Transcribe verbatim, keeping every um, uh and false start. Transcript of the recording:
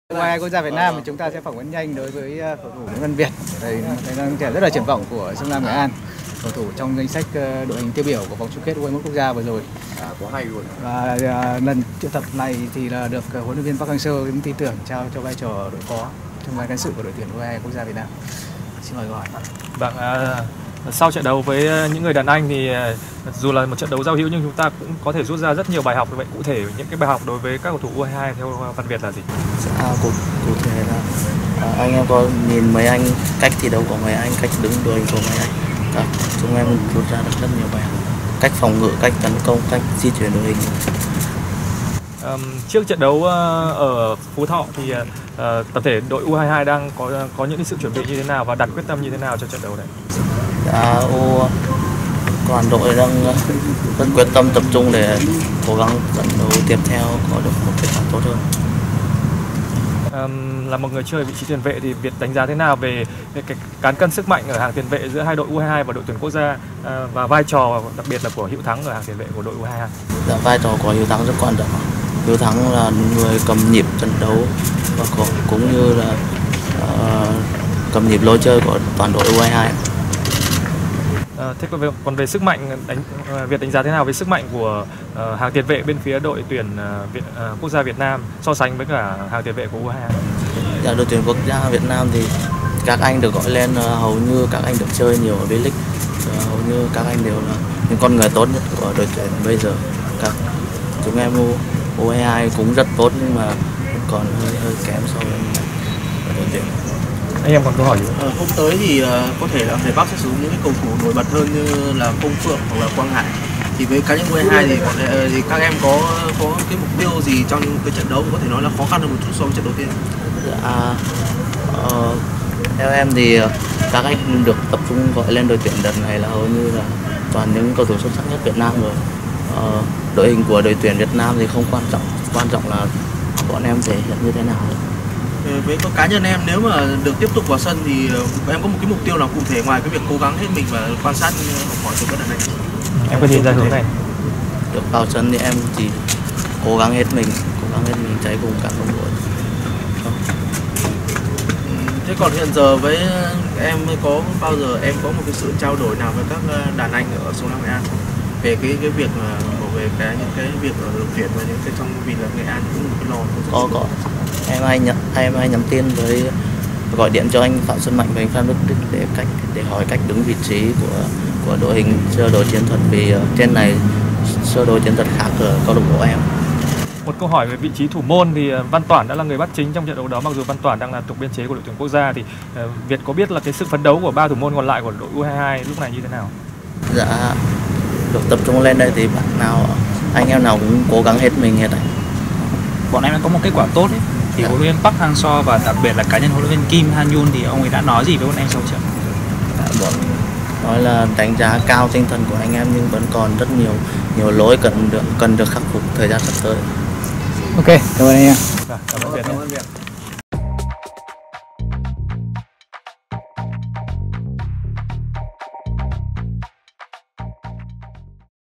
u hai hai quốc gia Việt Nam thì chúng ta sẽ phỏng vấn nhanh đối với cầu thủ Nguyễn Văn Việt. Đây là trẻ rất là triển vọng của Sông Lam Nghệ An, cầu thủ trong danh sách đội hình tiêu biểu của vòng chung kết u hai mươi mốt quốc gia vừa rồi. À, có hay luôn. Và lần triệu tập này thì là được huấn luyện viên Park Hang-seo tin tưởng trao cho vai trò đội phó trong vai cán sự của đội tuyển u hai hai quốc gia Việt Nam. Xin mời câu hỏi. Vâng, à, sau trận đấu với những người đàn anh thì dù là một trận đấu giao hữu nhưng chúng ta cũng có thể rút ra rất nhiều bài học. Vậy cụ thể những cái bài học đối với các cầu thủ u hai hai theo Văn Việt là gì? À, cụ, cụ thể là à, anh em có nhìn mấy anh cách thi đấu của mấy anh, cách đứng đội hình của mấy anh, à, chúng em rút ra được rất nhiều bài học, cách phòng ngự, cách tấn công, cách di chuyển đội hình. Um, trước trận đấu uh, ở Phú Thọ thì uh, tập thể đội u hai hai đang có có những sự chuẩn bị như thế nào và đặt quyết tâm như thế nào cho trận đấu này? Dạ, U toàn đội đang rất quyết tâm tập trung để cố gắng trận đấu tiếp theo có được một kết quả tốt hơn. Um, là một người chơi vị trí tiền vệ thì Việt đánh giá thế nào về, về cái cán cân sức mạnh ở hàng tiền vệ giữa hai đội u hai hai và đội tuyển quốc gia, uh, và vai trò đặc biệt là của Hữu Thắng ở hàng tiền vệ của đội u hai hai? Dạ, vai trò của Hữu Thắng rất quan trọng. Hữu Thắng là người cầm nhịp trận đấu và cũng như là uh, cầm nhịp lối chơi của toàn đội u hai hai. À, thế còn về, còn về sức mạnh, đánh, Việt đánh giá thế nào về sức mạnh của uh, hàng tiền vệ bên phía đội tuyển uh, Việt, uh, quốc gia Việt Nam so sánh với cả hàng tiền vệ của u hai hai? Dạ, đội tuyển quốc gia Việt Nam thì các anh được gọi lên, uh, hầu như các anh được chơi nhiều ở V-League, uh, hầu như các anh đều là những con người tốt nhất của đội tuyển bây giờ. Các chúng em u hai hai cũng rất tốt nhưng mà còn hơi hơi kém so với đội tuyển. Anh em còn câu hỏi gì? Ờ, hôm tới thì uh, có thể là thầy Park sẽ sử dụng những cái cầu thủ nổi bật hơn như là Công Phượng hoặc là Quang Hải. Thì với cá nhân u hai hai thì, bọn, uh, thì các em có có cái mục tiêu gì trong cái trận đấu có thể nói là khó khăn hơn một chút so với trận đầu tiên? Dạ, uh, theo em thì các anh được tập trung gọi lên đội tuyển đợt này là hầu như là toàn những cầu thủ xuất sắc nhất Việt Nam rồi. Uh, đội hình của đội tuyển Việt Nam thì không quan trọng, quan trọng là bọn em thể hiện như thế nào. Với cá nhân em, nếu mà được tiếp tục vào sân thì em có một cái mục tiêu nào cụ thể ngoài cái việc cố gắng hết mình và quan sát học hỏi từ các đàn anh? Em có nhìn ra hướng này. Được vào sân thì em chỉ cố gắng hết mình, cố gắng hết mình cháy cùng cả đồng đội. Thế còn hiện giờ với em có bao giờ em có một cái sự trao đổi nào với các đàn anh ở Sông Lam Nghệ An về cái cái việc mà về cái những cái việc ở đội tuyển và những cái trong vì là Nghệ An cũng một cái lo? Có có. Em hay nhắn em hay nhắn tin với gọi điện cho anh Phạm Xuân Mạnh và anh Phan Đức Đức để cách để hỏi cách đứng vị trí của của đội hình sơ đồ chiến thuật, vì trên này sơ đồ chiến thuật khác ở câu lạc bộ em. Một câu hỏi về vị trí thủ môn thì Văn Toản đã là người bắt chính trong trận đấu đó, mặc dù Văn Toản đang là thuộc biên chế của đội tuyển quốc gia, thì uh, Việt có biết là cái sự phấn đấu của ba thủ môn còn lại của đội u hai hai lúc này như thế nào? Dạ, được tập trung lên đây thì bạn nào anh em nào cũng cố gắng hết mình hết đấy. Bọn em đã có một kết quả tốt ấy. Thì huấn luyện viên Park Hang-seo và đặc biệt là cá nhân huấn luyện viên Kim Han-yun thì ông ấy đã nói gì với bọn em sau trận? Dạ, bọn nói là đánh giá cao tinh thần của anh em nhưng vẫn còn rất nhiều nhiều lỗi cần được cần được khắc phục thời gian sắp tới. Ok, cảm ơn anh em. Cảm ơn Việt.